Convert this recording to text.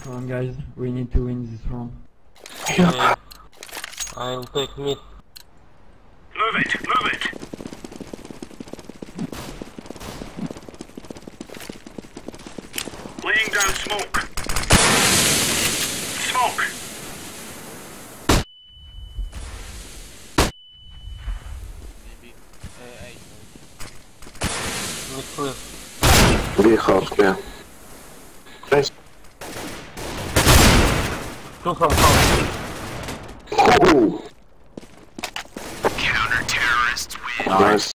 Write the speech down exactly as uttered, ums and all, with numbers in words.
Come on guys, we need to win this round. Yeah. I'll take mid. Move it, move it! Laying down smoke. Smoke! Maybe. Uh, eight. Mid clear. Wjechał, nie. Cześć. Two from house. Uhu. Counter-terrorists win. Nice.